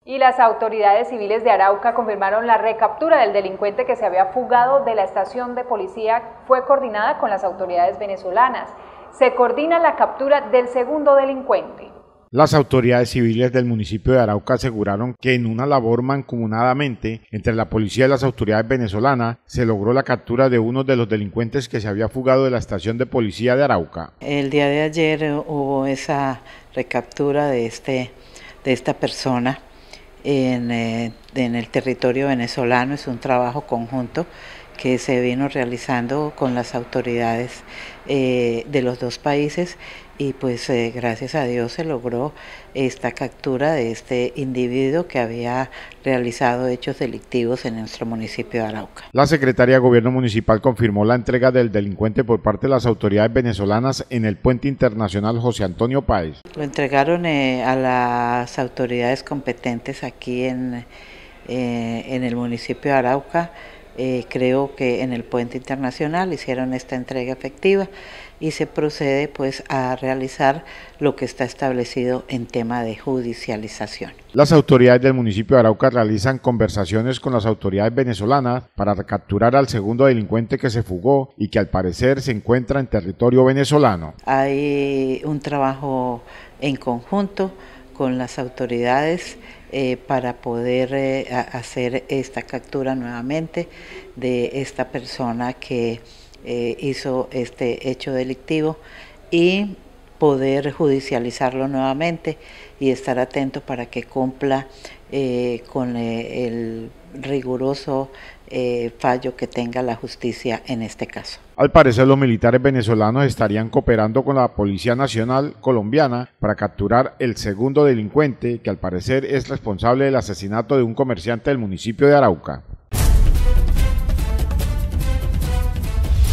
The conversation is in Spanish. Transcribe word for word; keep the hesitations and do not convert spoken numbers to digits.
Y las autoridades civiles de Arauca confirmaron la recaptura del delincuente que se había fugado de la estación de policía. Fue coordinada con las autoridades venezolanas. Se coordina la captura del segundo delincuente. Las autoridades civiles del municipio de Arauca aseguraron que en una labor mancomunadamente entre la policía y las autoridades venezolanas se logró la captura de uno de los delincuentes que se había fugado de la estación de policía de Arauca. El día de ayer hubo esa recaptura de, este, de esta persona en, eh, en el territorio venezolano. Es un trabajo conjunto que se vino realizando con las autoridades eh, de los dos países y pues eh, gracias a Dios se logró esta captura de este individuo que había realizado hechos delictivos en nuestro municipio de Arauca. La secretaria de Gobierno Municipal confirmó la entrega del delincuente por parte de las autoridades venezolanas en el puente internacional José Antonio Páez. Lo entregaron eh, a las autoridades competentes aquí en, eh, en el municipio de Arauca. Eh, creo que en el puente internacional hicieron esta entrega efectiva y se procede pues a realizar lo que está establecido en tema de judicialización. Las autoridades del municipio de Arauca realizan conversaciones con las autoridades venezolanas para recapturar al segundo delincuente que se fugó y que al parecer se encuentra en territorio venezolano. Hay un trabajo en conjunto con las autoridades eh, para poder eh, hacer esta captura nuevamente de esta persona que eh, hizo este hecho delictivo y poder judicializarlo nuevamente y estar atento para que cumpla eh, con eh, el riguroso eh, fallo que tenga la justicia en este caso. Al parecer, los militares venezolanos estarían cooperando con la Policía Nacional colombiana para capturar el segundo delincuente que al parecer es responsable del asesinato de un comerciante del municipio de Arauca.